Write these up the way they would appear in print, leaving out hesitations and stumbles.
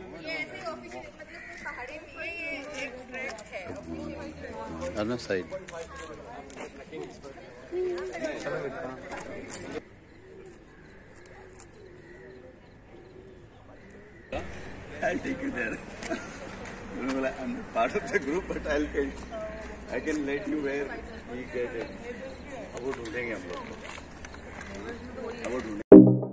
Other side. I'll take you there. I'm part of the group, but I can let you where we get it. अब वो ढूंढेंगे हम लोग को. अब वो ढूंढेंगे.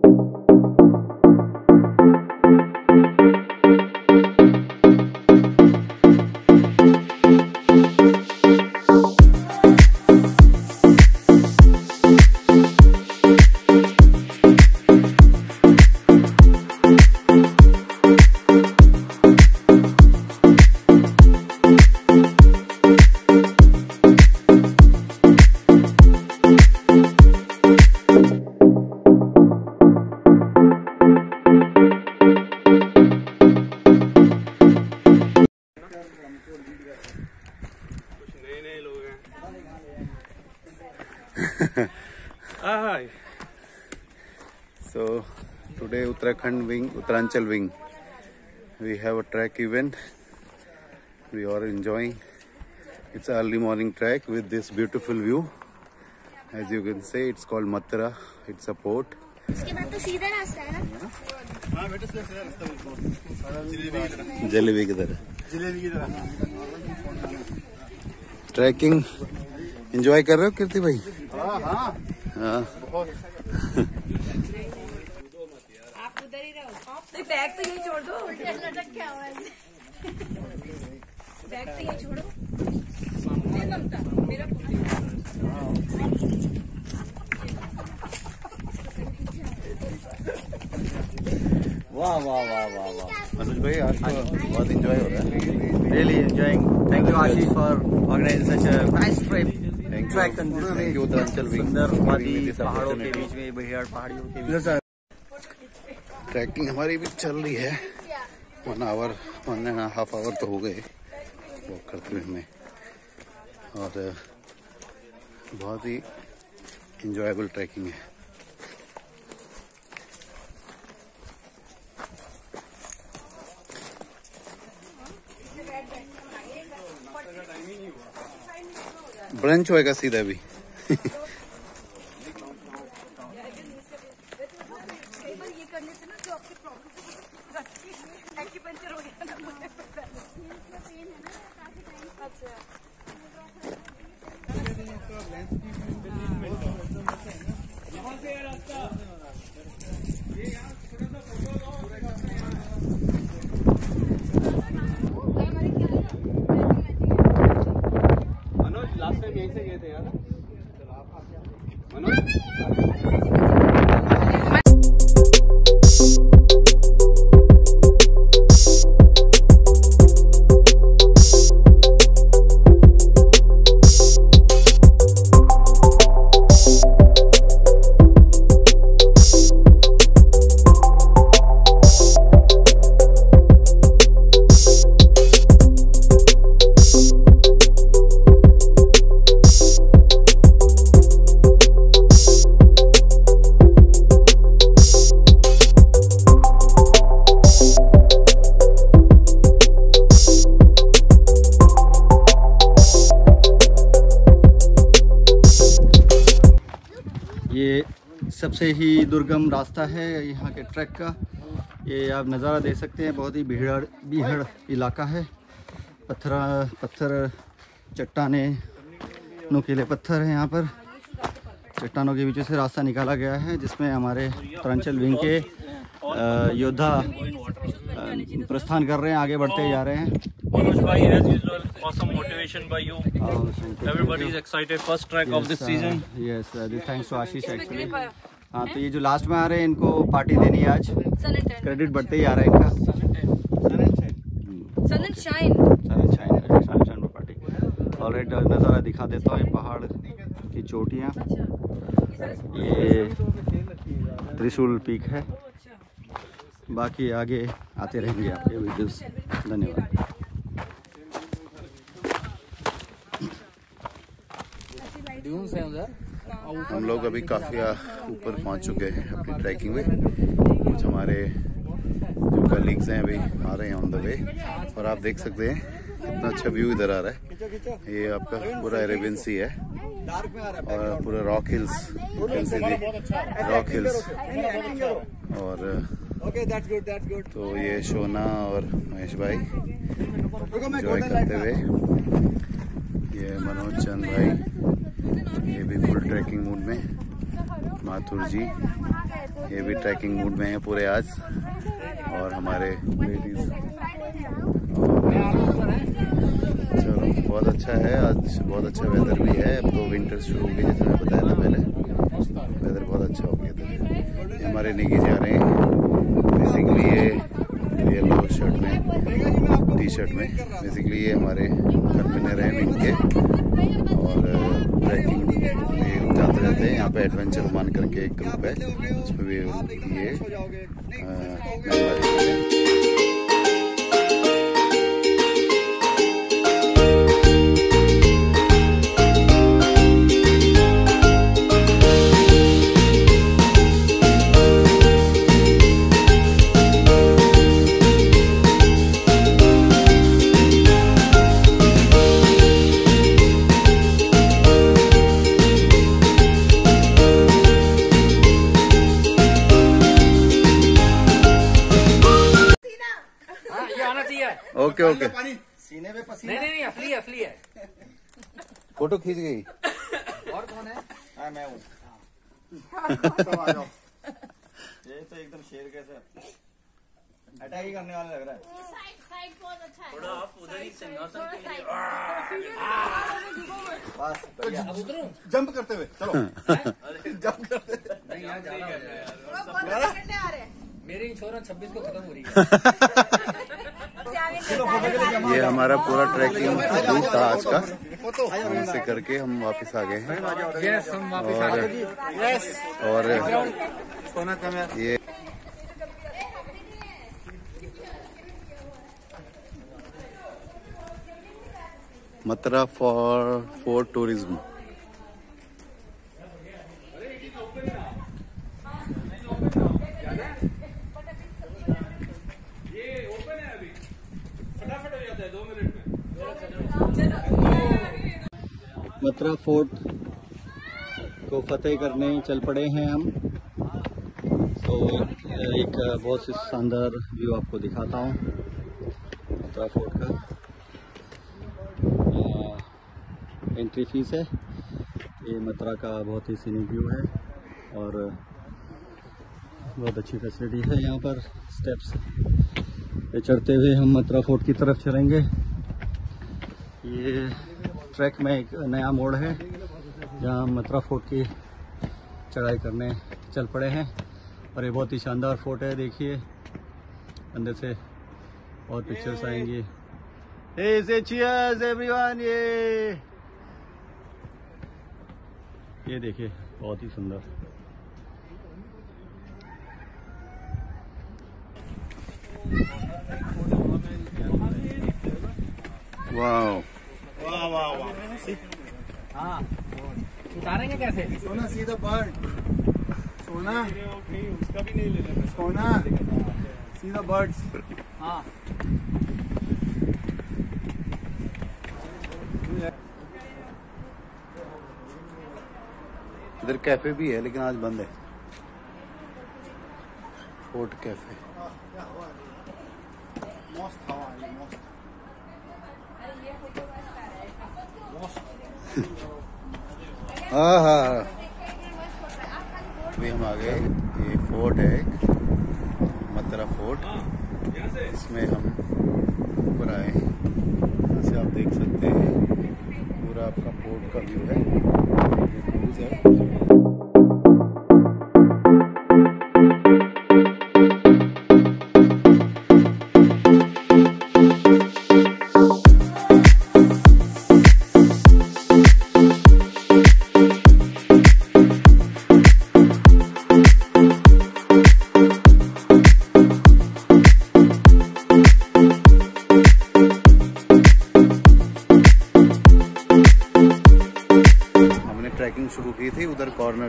So today Uttarakhand wing, Uttaranchal wing, we have a trek event. We are enjoying. It's early morning trek with this beautiful view. As you can see, it's called Mathura. It's a port. उसके बाद तो सीधा रास्ता है ना? हाँ बेटा सीधा रास्ता बिल्कुल. जलेबी की तरह. जलेबी की तरह. ट्रैकिंग एंजॉय कर रहे हो कीर्ति भाई? हाँ हाँ. हाँ. आप उधर ही रहो. तो बैग तो यही छोड़ दो. लटक क्या हुआ है? बैग तो यही छोड़ो. ये ममता मेरा वाह वाह वाह वाह वाह. मनोज भाई आज तो बहुत एंजॉय हो रहा है. Really enjoying. Thank you Ashish for organizing such a nice trip. Trek on this way. सुंदर वादी पहाड़ों के बीच में, बिहार पहाड़ियों के बीच. ट्रैकिंग हमारी भी चल रही है. 1.5 आवर तो हो गए वॉक करते हुए हमें, और बहुत ही इंजॉयबल ट्रैकिंग है. ब्रंच होएगा सीधा भी. लास्ट टाइम यहीं से गए थे यार. मनोज ये सबसे ही दुर्गम रास्ता है यहाँ के ट्रैक का. ये आप नज़ारा देख सकते हैं. बहुत ही बीहड़ इलाका है. पत्थर चट्टाने नुकीले पत्थर हैं यहाँ पर. चट्टानों के बीच से रास्ता निकाला गया है जिसमें हमारे उत्तरांचल विंग के योद्धा प्रस्थान कर रहे हैं, आगे बढ़ते जा रहे हैं. Manoj bhai, as usual, awesome motivation by you. Everybody is excited. First track of this season. Yes, thanks to Ashish actually. हाँ, तो ये जो लास्ट में आ रहे हैं इनको पार्टी देनी है आज. क्रेडिट बढ़ते ही आ रहा है इनका. सन एंड शाइन पर पार्टी. ऑलरेडी नज़ारा दिखा देता हूँ. ये पहाड़ की चोटियाँ, ये त्रिशूल पीक है. बाकी आगे आते रहेंगे आपके वीडियोस. धन्यवाद. हम लोग अभी काफ़ी ऊपर पहुंच चुके हैं अपनी ट्रैकिंग में. कुछ हमारे जो कलीग्स हैं अभी आ रहे हैं ऑन द वे। और आप देख सकते हैं कितना अच्छा व्यू इधर आ रहा है। ये आपका पूरा अरेबियन सी है और पूरा रॉक हिल्स, रॉक हिल्स। और तो ये शोना और महेश भाई एंजॉय करते हुए, ये मनोज चंद भाई ये भी फुल ट्रैकिंग मूड में, माथुर जी ये भी ट्रैकिंग मूड में है पूरे आज, और हमारे लेडीज। चलो बहुत अच्छा है आज, बहुत अच्छा वेदर भी है। अब तो विंटर शुरू हो गई, जैसे मैं बताया था पहले, वेदर बहुत अच्छा हो गया था। ये हमारे निकी जा रहे हैं बेसिकली, ये येलो शर्ट में, टी शर्ट में। बेसिकली ये हमारे कन्वीनर हैं विंग के, और ट्रैकिंग में जाते रहते हैं। यहाँ पे एडवेंचर मान करके एक ग्रुप है, उसमें भी ये ओके ओके। सीने पे पसीना। नहीं असली है। फोटो खींच गई। और कौन है? हाँ मैं हूँ। ये तो एकदम शेर कैसे अटैक ही करने वाला लग रहा है। साइड बहुत अच्छा है। थोड़ा आप उधर ही सिंहासन के लिए। बस बढ़िया। जंप करते हुए चलो। जंप करते नहीं यहाँ जा रहा है यार। मेरी इंश्योरेंस 26 को खत्म हो रही है। ये हमारा पूरा ट्रैकिंग रूट था आज का, ऐसे करके हम वापस आ गए हैं। और ये Mutrah for tourism. Mutrah fort को फतेह करने चल पड़े हैं हम। तो एक बहुत ही शानदार व्यू आपको दिखाता हूँ मतरा फोर्ट का। एंट्री फीस है। ये मतरा का बहुत ही सीनिक व्यू है और बहुत अच्छी फैसिलिटी है यहाँ पर। स्टेप्स पे चढ़ते हुए हम मतरा फोर्ट की तरफ चलेंगे। ये ट्रैक में एक नया मोड़ है जहाँ हम मतरा फोर्ट की चढ़ाई करने चल पड़े हैं। और ये बहुत ही शानदार फोर्ट है, देखिए अंदर से और पिक्चर्स आएंगी। Hey, say cheers everyone! ये देखिए बहुत ही सुंदर। वाह वाह वाह वाह। हाँ उतारेंगे कैसे? सोना सी द बर्ड। सोना उसका भी नहीं लेना। सोना सी द बर्ड्स। हाँ इधर कैफे भी है लेकिन आज बंद है, फोर्ट कैफे। मस्त हवा है, मस्त। हाँ हाँ अभी हम आ गए। ये फोर्ट है एक, मतरा फोर्ट। इसमें हम ऊपर आए, यहाँ से आप देख सकते हैं पूरा आपका फोर्ट का व्यू है। ये क्रूज है। ट्रैकिंग शुरू की थी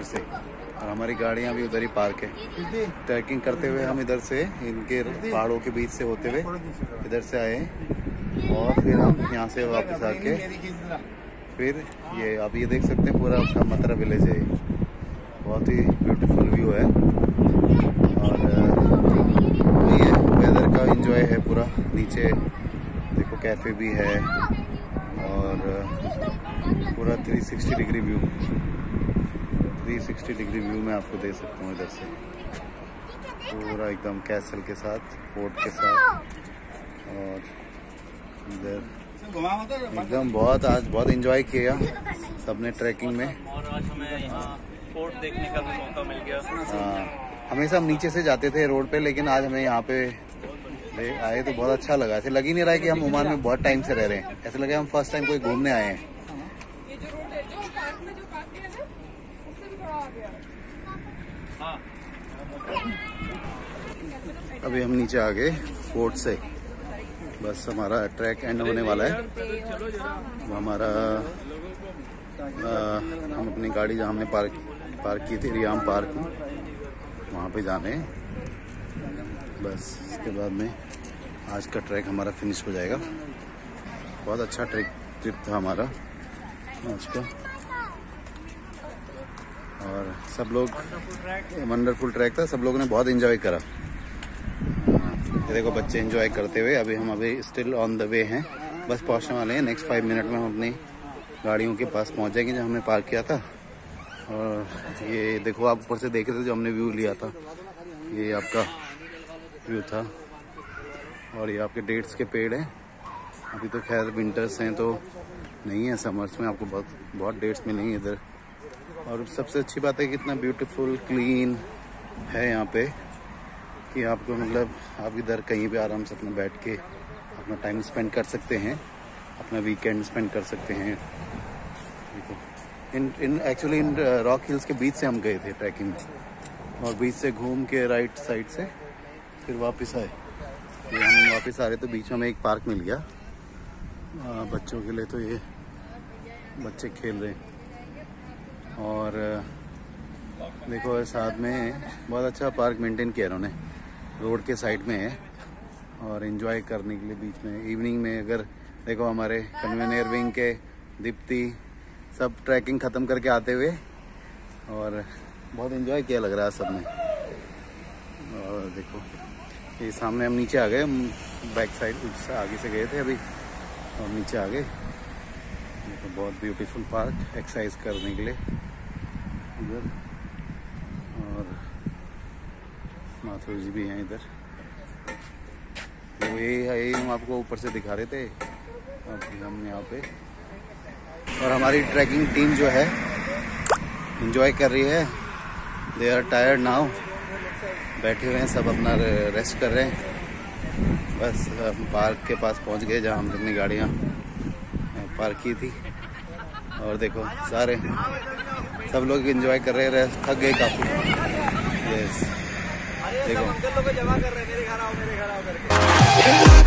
उधर से, और हमारी गाड़ियाँ भी उधर ही पार्क है। ट्रैकिंग करते हुए हम इधर से इनके पहाड़ों के बीच से होते हुए इधर से आए, और फिर हम यहाँ से वापस आके फिर ये आप ये देख सकते हैं पूरा अपना मथुरा विलेज है। बहुत ही ब्यूटीफुल व्यू है, और ये वेदर का एंजॉय है पूरा। नीचे देखो कैफ़े भी है, और पूरा 360 डिग्री व्यू, 360 डिग्री व्यू मैं आपको दे सकता हूँ इधर से, पूरा एकदम कैसल के साथ, फोर्ट के साथ। और इधर एकदम आज बहुत एंजॉय किया सबने ट्रैकिंग में, और आज हमें यहाँ फोर्ट देखने का भी मौका मिल गया। हमेशा हम नीचे से जाते थे रोड पे, लेकिन आज हमें यहाँ पे आए तो बहुत अच्छा लगा। ऐसे लग ही नहीं रहा है कि हम ओमान में बहुत टाइम से रह रहे हैं, ऐसा लगा हम फर्स्ट टाइम कोई घूमने आए हैं। अभी हम नीचे आ गए फोर्ट से, बस हमारा ट्रैक एंड होने वाला है। वो हमारा हम अपनी गाड़ी जहाँ हमने पार्क की थी रियाम पार्क में, वहाँ पे जाने हैं बस। इसके बाद में आज का ट्रैक हमारा फिनिश हो जाएगा। बहुत अच्छा ट्रिप था हमारा आज का, और सब लोग वंडरफुल ट्रैक था, सब लोगों ने बहुत एंजॉय करा। देखो बच्चे एंजॉय करते हुए अभी स्टिल ऑन द वे हैं, बस पहुंचने वाले हैं। नेक्स्ट 5 मिनट में हम अपनी गाड़ियों के पास पहुंच जाएंगे जहाँ हमने पार्क किया था। और ये देखो आप ऊपर से देख रहे थे जो हमने व्यू लिया था, ये आपका व्यू था। और ये आपके डेट्स के पेड़ हैं। अभी तो खैर विंटर्स हैं तो नहीं है, समर्स में आपको बहुत डेट्स मिलेंगे इधर। और सबसे अच्छी बात है कि इतना ब्यूटीफुल क्लीन है यहाँ पे कि आपको मतलब आप इधर कहीं भी आराम से अपना बैठ के अपना टाइम स्पेंड कर सकते हैं, अपना वीकेंड स्पेंड कर सकते हैं। एक्चुअली इन रॉक हिल्स के बीच से हम गए थे ट्रैकिंग में, और बीच से घूम के राइट साइड से फिर वापस आए। ये हम वापस आ रहे तो बीच में एक पार्क मिल गया बच्चों के लिए, तो ये बच्चे खेल रहे हैं। और देखो साथ में बहुत अच्छा पार्क मेंटेन किया उन्होंने, रोड के साइड में है, और एंजॉय करने के लिए बीच में इवनिंग में। अगर देखो हमारे कन्वेनियर विंग के दीप्ति सब ट्रैकिंग ख़त्म करके आते हुए, और बहुत एंजॉय किया लग रहा है सब ने। और देखो ये सामने हम नीचे आ गए, हम बैक साइड आगे से गए थे अभी, और नीचे आ गए। तो बहुत ब्यूटीफुल पार्क एक्सरसाइज करने के लिए इधर, और माथुर जी भी हैं इधर। तो यही हम आपको ऊपर से दिखा रहे थे। अब हम यहाँ पे, और हमारी ट्रैकिंग टीम जो है एंजॉय कर रही है। दे आर टायर्ड नाउ, बैठे हुए हैं सब, अपना रेस्ट कर रहे हैं। बस हम पार्क के पास पहुँच गए जहाँ हमने अपनी गाड़ियाँ पार्क की थी। और देखो सारे सब लोग एंजॉय कर रहे हैं, थक गए काफ़ी। यस देखो